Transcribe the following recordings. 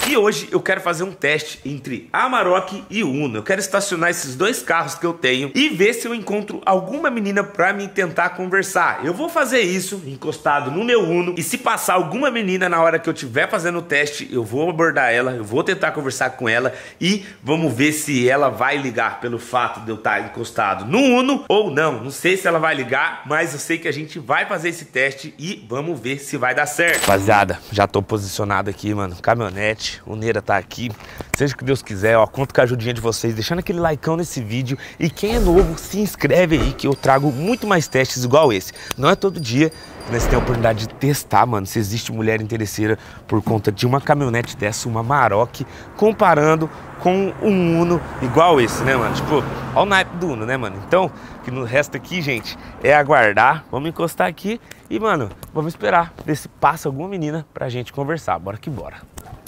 E hoje eu quero fazer um teste entre Amarok e Uno. Eu quero estacionar esses dois carros que eu tenho e ver se eu encontro alguma menina pra me tentar conversar. Eu vou fazer isso encostado no meu Uno e se passar alguma menina na hora que eu estiver fazendo o teste, eu vou abordar ela, eu vou tentar conversar com ela e vamos ver se ela vai ligar pelo fato de eu estar encostado no Uno ou não. Não sei se ela vai ligar, mas eu sei que a gente vai fazer esse teste e vamos ver se vai dar certo. Rapaziada, já tô posicionado aqui, mano. Caminhonete, o Neira tá aqui. Seja o que Deus quiser, ó, conto com a ajudinha de vocês, deixando aquele likeão nesse vídeo. E quem é novo, se inscreve aí que eu trago muito mais testes igual esse. Não é todo dia que nós temos a oportunidade de testar, mano, se existe mulher interesseira por conta de uma caminhonete dessa, uma Amarok, comparando com um Uno igual esse, né, mano? Tipo, olha o naipe do Uno, né, mano? Então, o que nos resta aqui, gente, é aguardar. Vamos encostar aqui e, mano, vamos esperar ver se passa alguma menina pra gente conversar. Bora que bora.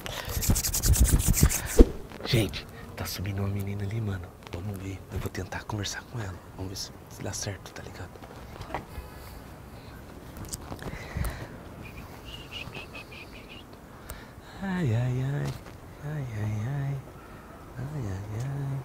Gente, tá subindo uma menina ali, mano. Vamos ver. Eu vou tentar conversar com ela. Vamos ver se dá certo, tá ligado? Ai, ai, ai. Ai, ai, ai. Ai, ai, ai.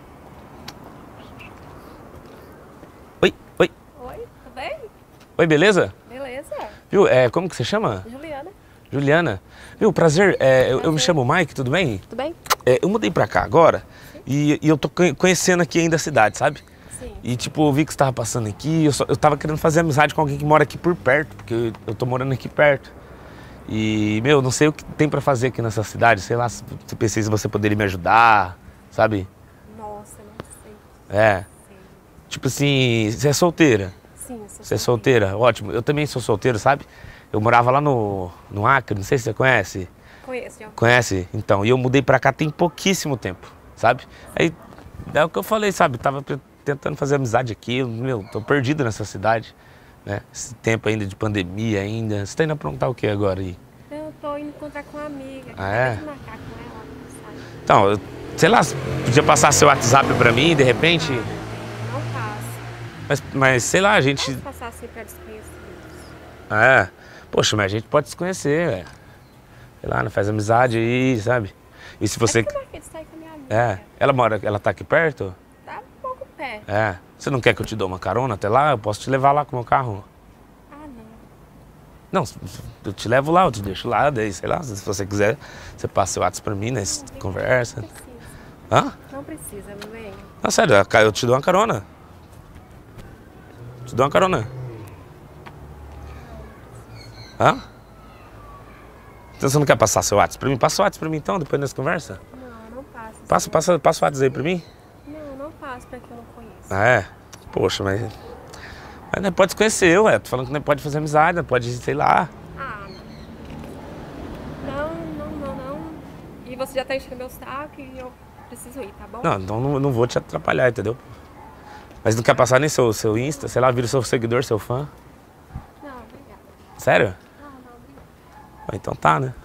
Oi, oi. Oi, tudo bem? Oi, beleza? Beleza. Viu, como que você chama? Juliana. Juliana. Viu, prazer. Eu me chamo Mike, tudo bem? Tudo bem? Eu mudei pra cá agora e eu tô conhecendo aqui ainda a cidade, sabe? Sim. E tipo, eu vi que você tava passando aqui, eu tava querendo fazer amizade com alguém que mora aqui por perto, porque eu tô morando aqui perto. E, meu, não sei o que tem pra fazer aqui nessa cidade, sei lá, se pensei se você poderia me ajudar, sabe? Nossa, não sei. É. Sim. Tipo assim, você é solteira? Sim, eu sou Você é solteira? Ótimo. Eu também sou solteiro, sabe? Eu morava lá no Acre, não sei se você conhece. Conheço, já. Conhece? Então, e eu mudei pra cá tem pouquíssimo tempo, sabe? Aí, é o que eu falei, sabe? Tava tentando fazer amizade aqui, meu, tô perdido nessa cidade, né? Esse tempo ainda de pandemia ainda. Você tá indo aprontar o que agora aí? Eu tô indo encontrar com uma amiga. Ah, é? De marcar com ela, sabe? Então, sei lá, podia passar seu WhatsApp pra mim, de repente, Não passo. mas sei lá, a gente... Posso passar assim pra desconhecidos. Poxa, mas a gente pode se conhecer, velho. Sei lá, faz amizade aí, sabe? E se você... É que eu marquei de sair com a minha amiga. Ela tá aqui perto? Tá um pouco perto. Você não quer que eu te dê uma carona até lá? Eu posso te levar lá com o meu carro. Ah, não. Não, eu te levo lá, eu te deixo lá, daí, sei lá, se você quiser, você passa seu WhatsApp pra mim, né? Conversa. Não precisa. Hã? Não precisa, não vem. Não, sério, eu te dou uma carona. Te dou uma carona. Hã? Então você não quer passar seu WhatsApp pra mim? Passa o WhatsApp pra mim então, depois nós conversa. Não, não passo. Passa o WhatsApp aí pra mim. Não, não passo pra quem eu não conheço. Ah, é? Poxa, mas nós pode se conhecer, ué. Tô falando que nós pode fazer amizade, nós pode, sei lá. Ah, não. E você já tá enchendo meu saco e eu preciso ir, tá bom? Não, então não vou te atrapalhar, entendeu? Mas não quer passar nem seu Insta, sei lá, vira seu seguidor, seu fã? Não, obrigada. Sério? Não, obrigada. Então tá, né?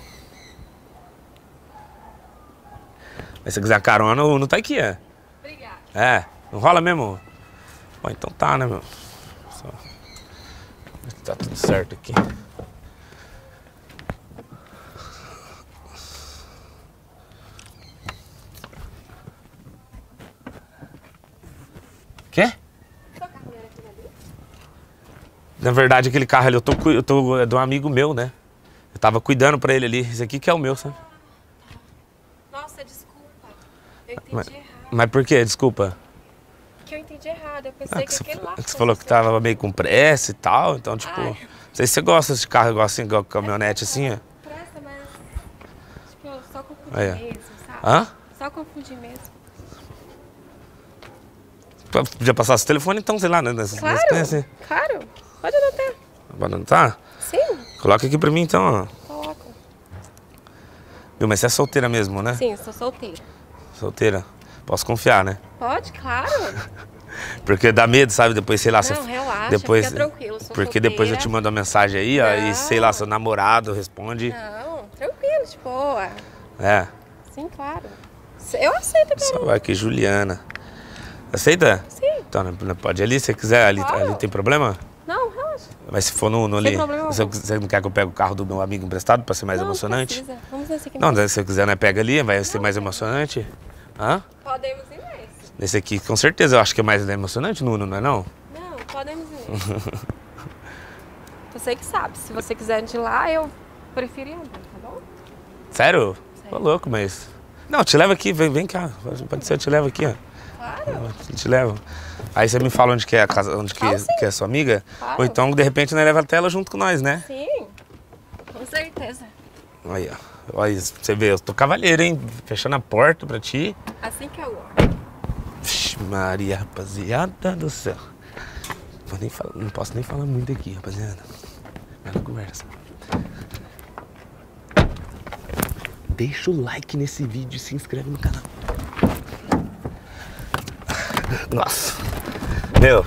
Mas se você quiser carona, o Uno tá aqui, é? Obrigada. Não rola mesmo? Bom, então tá, né, meu? Só... Tá tudo certo aqui. Quê? Na verdade, aquele carro ali, é de um amigo meu, né? Eu tava cuidando pra ele ali. Esse aqui que é o meu, sabe? Nossa, desculpa. Eu entendi errado. Mas por quê? Desculpa. Que eu entendi errado. Eu pensei que aquele lá Você fosse falou que seu. tava meio com pressa e tal, então, tipo... Ai. Não sei se você gosta de carro igual assim, igual caminhonete assim, ó. Presta, mas... Tipo, eu só confundi Aí, ó. mesmo, sabe? Hã? Só confundi mesmo. Podia passar seu telefone então, sei lá, né? Claro, Assim. claro. Pode anotar. Pode anotar? Sim, Coloca aqui pra mim então, ó. coloco. Viu, mas você é solteira mesmo, né? Sim, eu sou solteira. Solteira. Posso confiar, né? Pode, claro. Porque dá medo, sabe? Depois, sei lá... Não, relaxa, depois, fica tranquilo, eu sou porque depois eu solteira. te mando uma mensagem aí, ó, e Não. sei lá, seu namorado responde. Não, tranquilo, de boa. É. Sim, claro. Eu aceito Só também. vai aqui, Juliana. Aceita? Sim. Então, pode ir ali, se você quiser. Ali Claro. tem problema? Não, relaxa. Mas se for no ali, você não quer que eu pegue o carro do meu amigo emprestado pra ser mais emocionante? Não precisa. Vamos nesse aqui. Não, se você quiser, né, pega ali, vai ser mais emocionante. Hã? Podemos ir nesse. Nesse aqui, com certeza, eu acho que é mais emocionante no Uno, não é não? Não, podemos ir nesse. Você que sabe. Se você quiser ir de lá, eu prefiro ir andando, tá bom? Sério? Tô louco, mas... Não, te levo aqui, vem cá. Pode ser, eu te levo aqui, ó. Claro. Eu te levo. Aí você me fala onde que é a casa, onde que é a sua amiga. Claro. Ou então, de repente, nós leva até ela junto com nós, né? Sim, com certeza. Aí, ó. Olha, você vê, eu tô cavalheiro, hein? Fechando a porta pra ti. Assim que eu gosto. Vixe, Maria, rapaziada do céu. Não posso nem falar muito aqui, rapaziada. Ela conversa. Deixa o like nesse vídeo e se inscreve no canal. Nossa. Meu.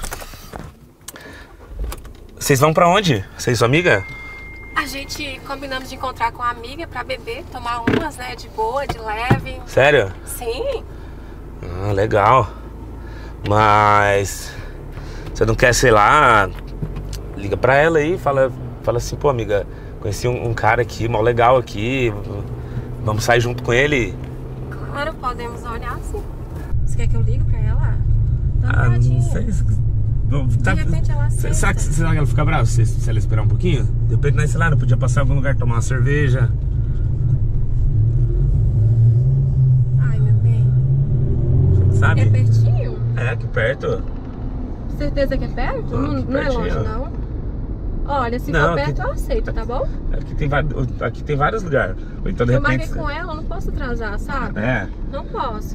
Vocês vão pra onde? Você e sua amiga? A gente combinamos de encontrar com a amiga pra beber, tomar umas, né, de boa, de leve. Sério? Sim. Ah, legal. Mas... Você não quer, sei lá... Liga pra ela aí e fala assim, pô, amiga, conheci um cara aqui, mó legal aqui. Vamos sair junto com ele? Claro, podemos olhar sim. Você quer que eu ligue pra ela? Não sei. De repente ela aceita. Será que ela fica brava se ela esperar um pouquinho? De repente, nós, sei lá, não podia passar em algum lugar tomar uma cerveja. Ai, meu bem. Sabe? É pertinho? É, aqui perto. Certeza que é perto? Não é longe, não? Olha, se for perto, eu aceito, tá bom? Aqui tem vários lugares. Ou então, de eu repente... marquei com ela, eu não posso atrasar, sabe? É. Não posso.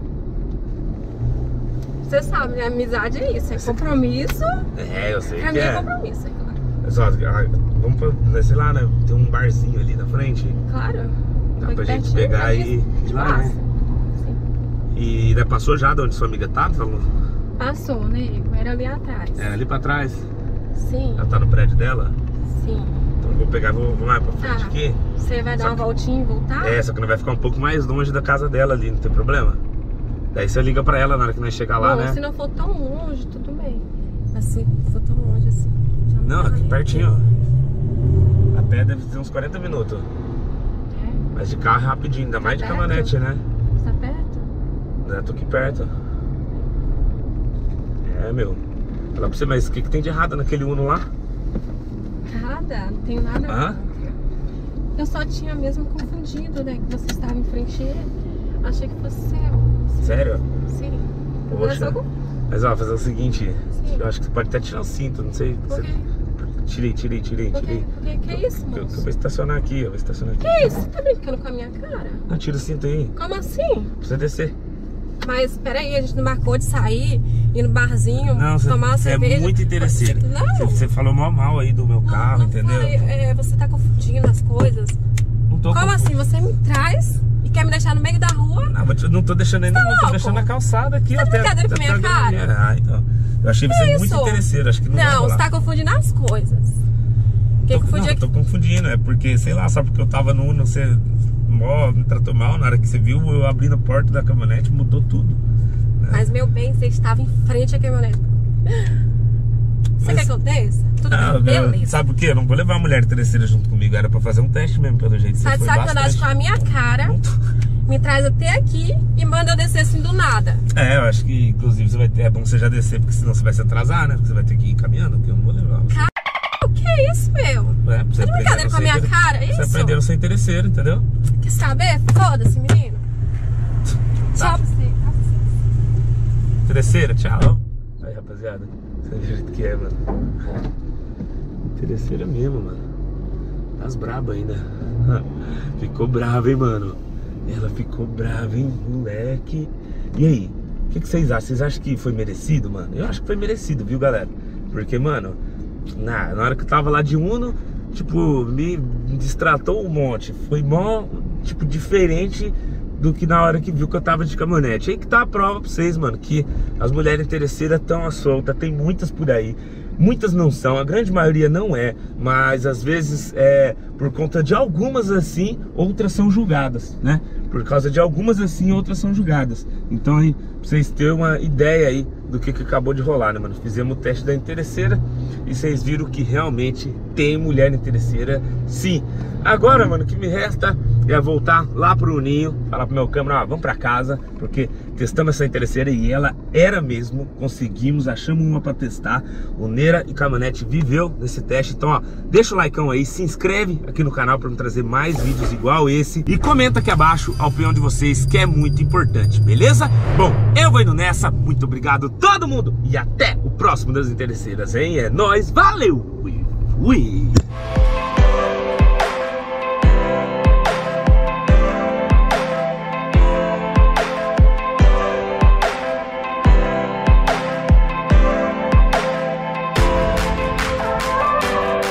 Você sabe, né? Amizade é isso, é compromisso. É, eu sei pra que mim é. É compromisso, é claro. Mas, ó, vamos pra, sei lá, né? Tem um barzinho ali na frente. Claro. Dá pra gente pegar e ir lá, né? Sim. E né, passou já de onde sua amiga tá? Falou? Passou, né? Era ali atrás. É, ali pra trás. Sim. Ela tá no prédio dela? Sim. Então eu vou pegar, vamos lá pra frente aqui. Você vai dar uma voltinha e voltar? É, só que não vai ficar um pouco mais longe da casa dela ali, não tem problema? Daí você liga pra ela na hora que nós chegar lá, né? Se não for tão longe, tudo bem. Mas se for tão longe assim, já não tá aqui ali. pertinho, ó. A pé deve ter uns 40 minutos. É? Mas de carro é rapidinho, ainda mais de perto? caminhonete, né? Tá perto? Eu tô aqui perto. É, meu. Fala pra você, mas o que tem de errado naquele Uno lá? Nada, não tenho nada. Hã? Eu só tinha mesmo confundido, né? Que você estava em frente a ele. Achei que fosse seu. Sério? Sim. Poxa. Mas ó, fazer o seguinte. Sim. Eu acho que você pode até tirar o cinto, não sei. Por quê? Tirei. Por quê? Que isso, Eu moço? vou estacionar aqui, Que isso? Você tá brincando com a minha cara? Não, tira o cinto aí. Como assim? Pra você descer. Mas peraí, a gente não marcou de sair, ir no barzinho, Não, tomar uma você é cerveja? muito interesseiro. Não. Você falou mal aí do meu carro, não entendeu? Foi, você tá confundindo as coisas. Não tô Como assim? Você me traz e quer me deixar no meio da rua? Não, mas eu não tô deixando ainda, não. Tô louco? deixando na calçada aqui. Tá brincadeira com a minha cara? Ah, então. Eu achei você muito interesseiro, acho que não vai Não, rolar. você tá confundindo as coisas. Quem confundiu aqui? Tô confundindo, é porque, sei lá, só porque eu tava no Uno, você me tratou mal, na hora que você viu, eu abri a porta da caminhonete, mudou tudo. Mas, meu bem, você estava em frente à caminhonete. Você quer que eu desça? Tudo bem, beleza. Sabe por quê? Eu não vou levar a mulher interesseira junto comigo, era pra fazer um teste mesmo, pelo jeito. Tá de sacanagem com a minha cara, me traz até aqui e manda eu descer assim do nada. É, eu acho que, inclusive, você vai ter, é bom você já descer, porque senão você vai se atrasar, né? Porque você vai ter que ir caminhando, porque eu não vou levar. O que é isso, meu? É, Tá de brincadeira com a minha cara? É você isso? aprendeu a ser interesseiro, entendeu? Quer saber? Foda-se, menino. Tá. Tchau pra você. Interesseira, tchau. Aí, rapaziada, você vê o jeito que é, mano. Interesseira mesmo, mano. Tá braba ainda. Ficou brava, hein, mano. Ela ficou brava, hein, moleque. E aí, o que vocês acham? Vocês acham que foi merecido, mano? Eu acho que foi merecido, viu, galera? Porque, mano, na hora que eu tava lá de Uno, tipo, me distratou um monte. Foi mó, tipo, diferente do que na hora que viu que eu tava de caminhonete. Aí que tá a prova pra vocês, mano, que as mulheres interesseiras tão à solta, tem muitas por aí. Muitas não são, a grande maioria não é, mas às vezes por conta de algumas assim, outras são julgadas, né? Por causa de algumas assim, outras são julgadas. Então aí, pra vocês terem uma ideia aí do que acabou de rolar, né, mano? Fizemos o teste da interesseira e vocês viram que realmente tem mulher interesseira, sim. Agora, mano, o que me resta é voltar lá pro ninho, falar pro meu câmera, ó, vamos pra casa, porque testamos essa interesseira e ela era mesmo, conseguimos, achamos uma pra testar. O Neira e Caminhonete viveu nesse teste, então ó, deixa o likeão aí, se inscreve aqui no canal pra me trazer mais vídeos igual esse e comenta aqui abaixo a opinião de vocês, que é muito importante, beleza? Bom, eu vou indo nessa, muito obrigado todo mundo e até o próximo das interesseiras, hein? É nóis, valeu! Fui!